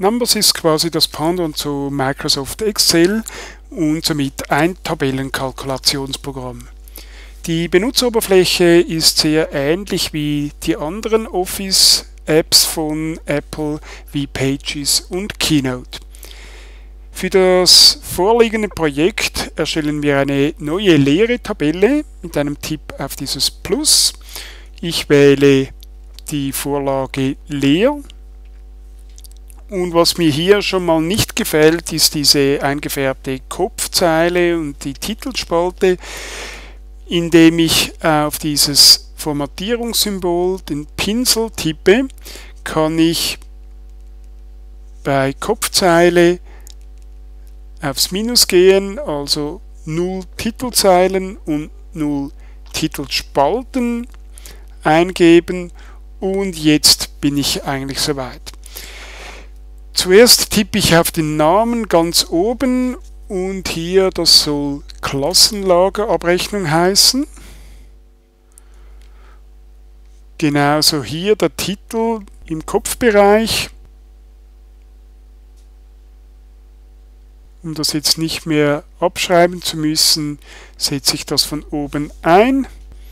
Numbers ist quasi das Pendant zu Microsoft Excel und somit ein Tabellenkalkulationsprogramm. Die Benutzeroberfläche ist sehr ähnlich wie die anderen Office-Apps von Apple wie Pages und Keynote. Für das vorliegende Projekt erstellen wir eine neue leere Tabelle mit einem Tipp auf dieses Plus. Ich wähle die Vorlage leer. Und was mir hier schon mal nicht gefällt, ist diese eingefärbte Kopfzeile und die Titelspalte. Indem ich auf dieses Formatierungssymbol den Pinsel tippe, kann ich bei Kopfzeile aufs Minus gehen, also 0 Titelzeilen und 0 Titelspalten eingeben und jetzt bin ich eigentlich soweit. Zuerst tippe ich auf den Namen ganz oben und hier, das soll Klassenlagerabrechnung heißen. Genauso hier der Titel im Kopfbereich. Um das jetzt nicht mehr abschreiben zu müssen, setze ich das von oben ein.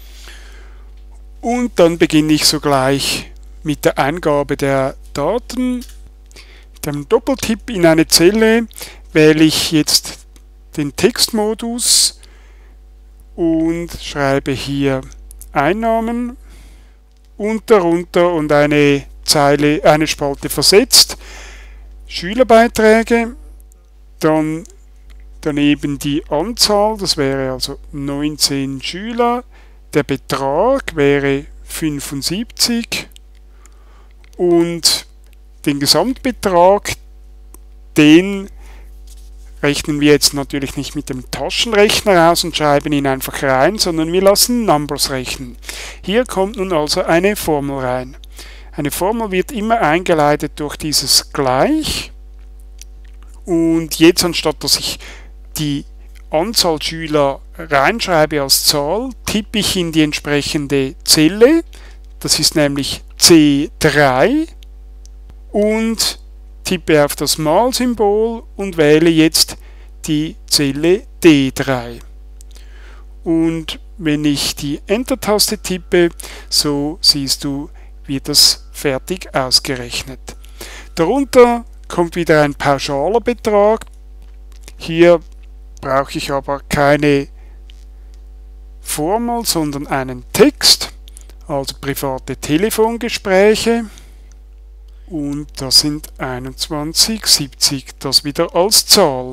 Und dann beginne ich sogleich mit der Eingabe der Daten. Mit einem Doppeltipp in eine Zelle wähle ich jetzt den Textmodus und schreibe hier Einnahmen und darunter und eine Spalte versetzt Schülerbeiträge, dann daneben die Anzahl, das wäre also 19 Schüler, der Betrag wäre 75 und den Gesamtbetrag, den rechnen wir jetzt natürlich nicht mit dem Taschenrechner aus und schreiben ihn einfach rein, sondern wir lassen Numbers rechnen. Hier kommt nun also eine Formel rein. Eine Formel wird immer eingeleitet durch dieses Gleich und jetzt anstatt dass ich die Anzahl Schüler reinschreibe als Zahl, tippe ich in die entsprechende Zelle, das ist nämlich C3 und tippe auf das Malsymbol und wähle jetzt die Zelle D3. Und wenn ich die Enter-Taste tippe, so siehst du, wird das fertig ausgerechnet. Darunter kommt wieder ein pauschaler Betrag. Hier brauche ich aber keine Formel, sondern einen Text, also private Telefongespräche. Und das sind 21,70, das wieder als Zahl.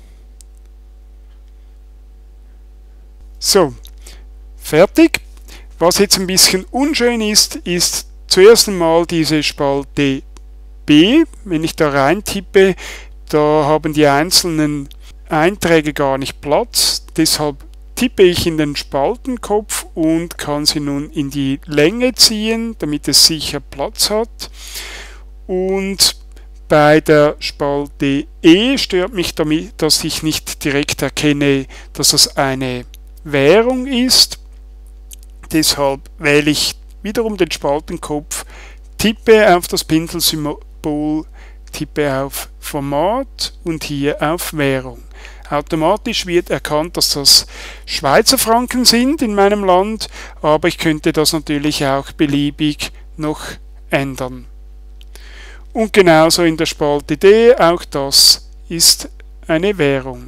So, fertig. Was jetzt ein bisschen unschön ist, ist zuerst einmal diese Spalte B. Wenn ich da rein tippe, da haben die einzelnen Einträge gar nicht Platz. Deshalb tippe ich in den Spaltenkopf und kann sie nun in die Länge ziehen, damit es sicher Platz hat. Und bei der Spalte E stört mich damit, dass ich nicht direkt erkenne, dass es eine Währung ist. Deshalb wähle ich wiederum den Spaltenkopf, tippe auf das Pinselsymbol, tippe auf Format und hier auf Währung. Automatisch wird erkannt, dass das Schweizer Franken sind in meinem Land, aber ich könnte das natürlich auch beliebig noch ändern. Und genauso in der Spalte D, auch das ist eine Währung.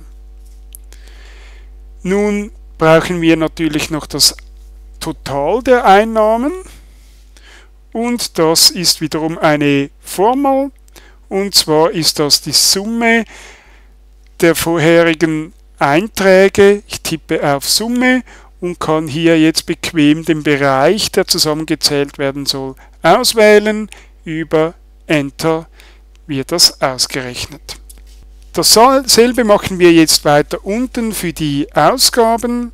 Nun brauchen wir natürlich noch das Total der Einnahmen und das ist wiederum eine Formel und zwar ist das die Summe der vorherigen Einträge. Ich tippe auf Summe und kann hier jetzt bequem den Bereich, der zusammengezählt werden soll, auswählen. Über Enter wird das ausgerechnet. Dasselbe machen wir jetzt weiter unten für die Ausgaben.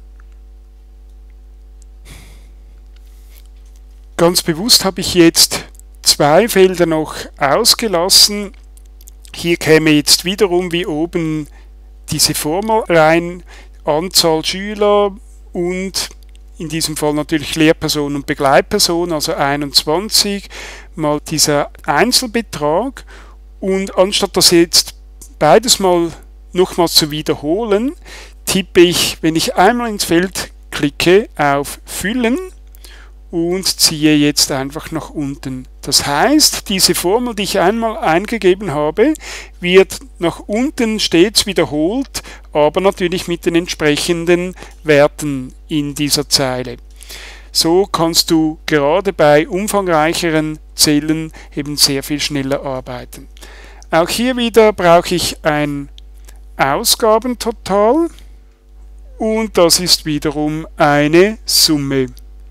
Ganz bewusst habe ich jetzt zwei Felder noch ausgelassen. Hier käme jetzt wiederum wie oben diese Formel rein, Anzahl Schüler und in diesem Fall natürlich Lehrperson und Begleitperson, also 21 mal dieser Einzelbetrag Und anstatt das jetzt beides mal nochmals zu wiederholen, tippe ich, wenn ich einmal ins Feld klicke, auf Füllen und ziehe jetzt einfach nach unten. Das heißt, diese Formel, die ich einmal eingegeben habe, wird nach unten stets wiederholt, aber natürlich mit den entsprechenden Werten in dieser Zeile. So kannst du gerade bei umfangreicheren Zellen eben sehr viel schneller arbeiten. Auch hier wieder brauche ich ein Ausgabentotal und das ist wiederum eine Summe.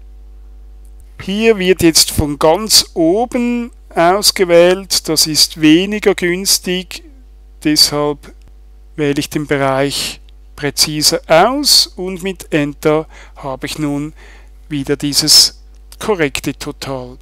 Hier wird jetzt von ganz oben ausgewählt, das ist weniger günstig, deshalb wähle ich den Bereich präziser aus und mit Enter habe ich nun wieder dieses korrekte Total.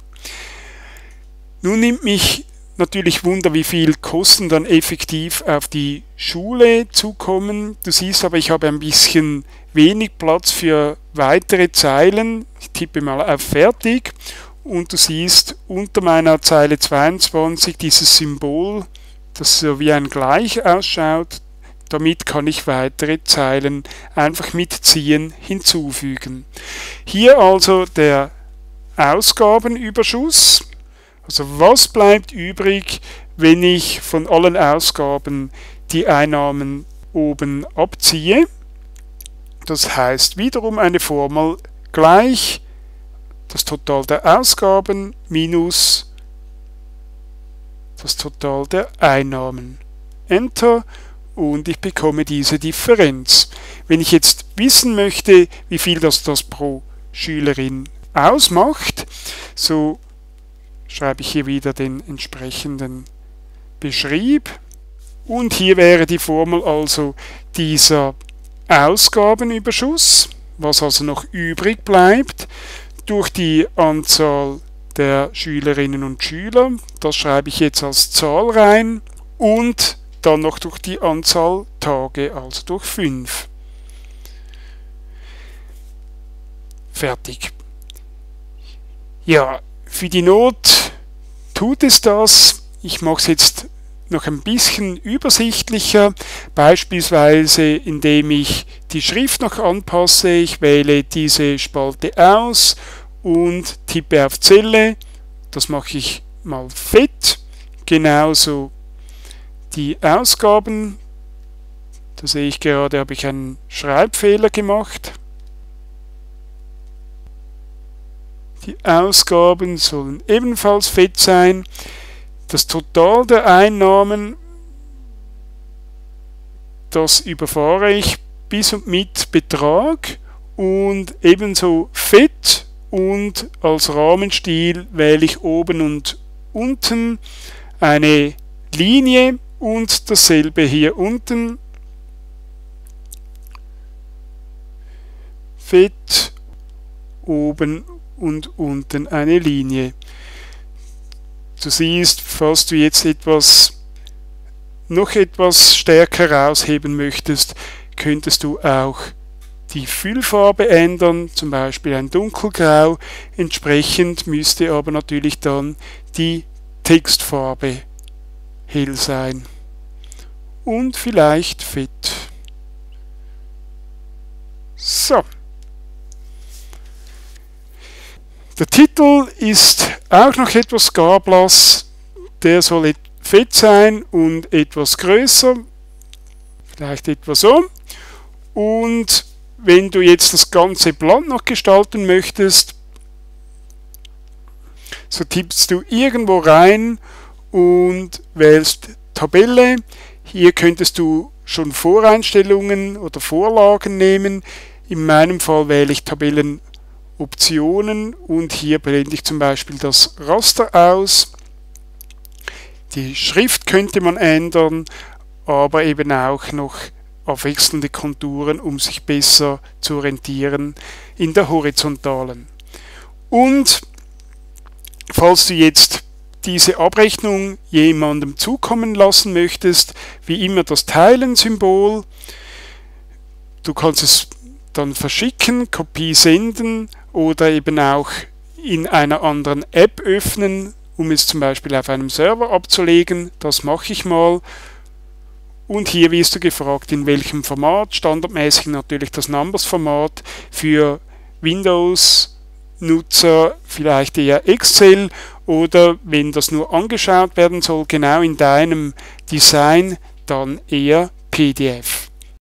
Nun nimmt mich natürlich Wunder, wie viel Kosten dann effektiv auf die Schule zukommen. Du siehst aber, ich habe ein bisschen wenig Platz für weitere Zeilen. Ich tippe mal auf Fertig und du siehst unter meiner Zeile 22 dieses Symbol, das so wie ein Gleich ausschaut. Damit kann ich weitere Zeilen einfach mit Ziehen hinzufügen. Hier also der Ausgabenüberschuss. Also was bleibt übrig, wenn ich von allen Ausgaben die Einnahmen oben abziehe? Das heißt wiederum eine Formel gleich das Total der Ausgaben minus das Total der Einnahmen. Enter und ich bekomme diese Differenz. Wenn ich jetzt wissen möchte, wie viel das pro Schülerin ausmacht, so schreibe ich hier wieder den entsprechenden Beschrieb und hier wäre die Formel also dieser Ausgabenüberschuss, was also noch übrig bleibt, durch die Anzahl der Schülerinnen und Schüler, das schreibe ich jetzt als Zahl rein, und dann noch durch die Anzahl Tage, also durch 5. Fertig. Ja, für die Not tut es das. Ich mache es jetzt noch ein bisschen übersichtlicher, beispielsweise indem ich die Schrift noch anpasse. Ich wähle diese Spalte aus und tippe auf Zelle. Das mache ich mal fett. Genauso die Ausgaben. Da sehe ich gerade, habe ich einen Schreibfehler gemacht. Die Ausgaben sollen ebenfalls fett sein. Das Total der Einnahmen, das überfahre ich bis und mit Betrag und ebenso fett, und als Rahmenstil wähle ich oben und unten eine Linie und dasselbe hier unten. Fett, oben und unten eine Linie. Du siehst, falls du jetzt noch etwas stärker rausheben möchtest, könntest du auch die Füllfarbe ändern, zum Beispiel ein Dunkelgrau. Entsprechend müsste aber natürlich dann die Textfarbe hell sein. Und vielleicht fett. So. Der Titel ist auch noch etwas garblass. Der soll fett sein und etwas größer. Vielleicht etwa so. Und wenn du jetzt das ganze Blatt noch gestalten möchtest, so tippst du irgendwo rein und wählst Tabelle. Hier könntest du schon Voreinstellungen oder Vorlagen nehmen. In meinem Fall wähle ich Tabellenoptionen und hier blende ich zum Beispiel das Raster aus. Die Schrift könnte man ändern, aber eben auch noch abwechselnde Konturen, um sich besser zu orientieren in der horizontalen. Und falls du jetzt diese Abrechnung jemandem zukommen lassen möchtest, wie immer das Teilen-Symbol. Du kannst es dann verschicken, Kopie senden oder eben auch in einer anderen App öffnen um es zum Beispiel auf einem Server abzulegen. Das mache ich mal. Und hier wirst du gefragt, in welchem Format. Standardmäßig natürlich das Numbers-Format, für Windows-Nutzer vielleicht eher Excel, oder wenn das nur angeschaut werden soll, genau in deinem Design, dann eher PDF.